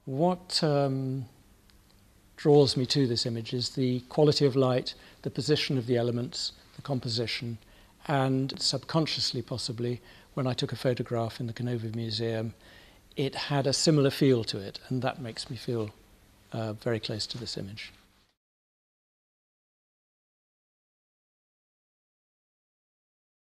What draws me to this image is the quality of light, the position of the elements, the composition, and subconsciously possibly, when I took a photograph in the Canova Museum, it had a similar feel to it, and that makes me feel very close to this image.